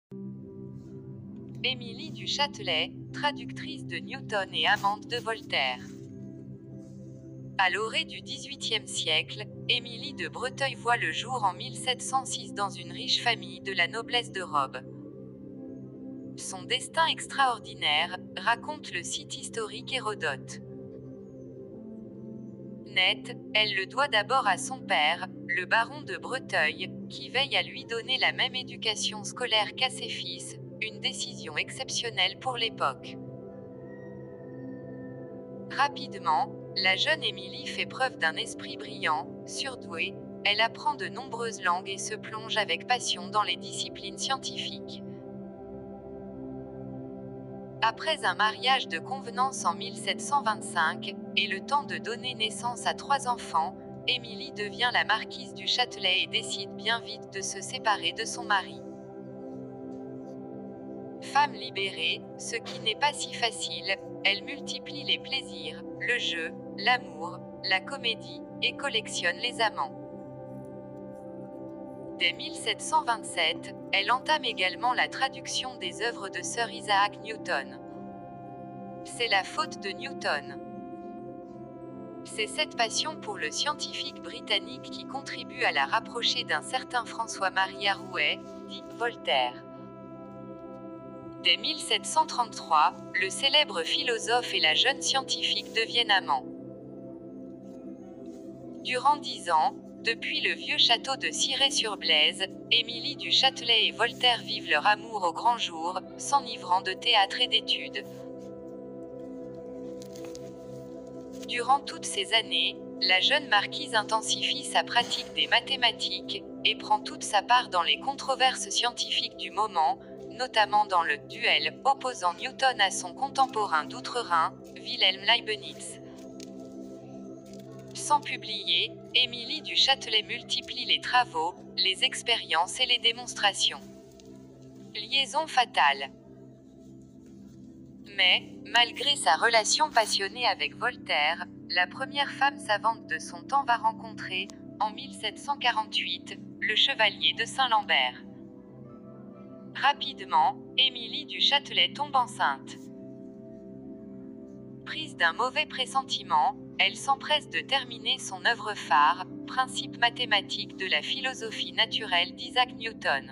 Émilie du Châtelet, traductrice de Newton et amante de Voltaire. À l'orée du XVIIIe siècle, Émilie de Breteuil voit le jour en 1706 dans une riche famille de la noblesse de Robe. Son destin extraordinaire, raconte le site historique Hérodote. Nette, elle le doit d'abord à son père, le baron de Breteuil, qui veille à lui donner la même éducation scolaire qu'à ses fils, une décision exceptionnelle pour l'époque. Rapidement, la jeune Émilie fait preuve d'un esprit brillant, surdoué, elle apprend de nombreuses langues et se plonge avec passion dans les disciplines scientifiques. Après un mariage de convenance en 1725, et le temps de donner naissance à 3 enfants, Émilie devient la marquise du Châtelet et décide bien vite de se séparer de son mari. Femme libérée, ce qui n'est pas si facile, elle multiplie les plaisirs, le jeu, l'amour, la comédie, et collectionne les amants. Dès 1727, elle entame également la traduction des œuvres de Sir Isaac Newton. C'est la faute de Newton. C'est cette passion pour le scientifique britannique qui contribue à la rapprocher d'un certain François-Marie Arouet, dit Voltaire. Dès 1733, le célèbre philosophe et la jeune scientifique deviennent amants. Durant 10 ans, depuis le vieux château de Cirey-sur-Blaise, Émilie du Châtelet et Voltaire vivent leur amour au grand jour, s'enivrant de théâtre et d'études. Durant toutes ces années, la jeune marquise intensifie sa pratique des mathématiques, et prend toute sa part dans les controverses scientifiques du moment, notamment dans le duel opposant Newton à son contemporain d'outre-Rhin, Wilhelm Leibniz. Sans publier, Émilie du Châtelet multiplie les travaux, les expériences et les démonstrations. Liaison fatale. Mais, malgré sa relation passionnée avec Voltaire, la première femme savante de son temps va rencontrer, en 1748, le chevalier de Saint-Lambert. Rapidement, Émilie du Châtelet tombe enceinte. Prise d'un mauvais pressentiment, elle s'empresse de terminer son œuvre phare, Principes mathématiques de la philosophie naturelle d'Isaac Newton.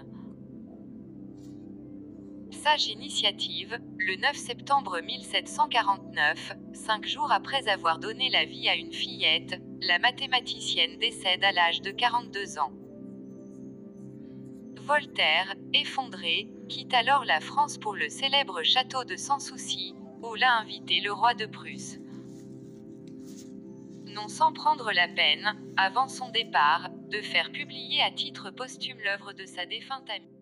Sage initiative, le 9 septembre 1749, 5 jours après avoir donné la vie à une fillette, la mathématicienne décède à l'âge de 42 ans. Voltaire, effondré, quitte alors la France pour le célèbre château de Sans Souci, où l'a invité le roi de Prusse. Non sans prendre la peine, avant son départ, de faire publier à titre posthume l'œuvre de sa défunte amie.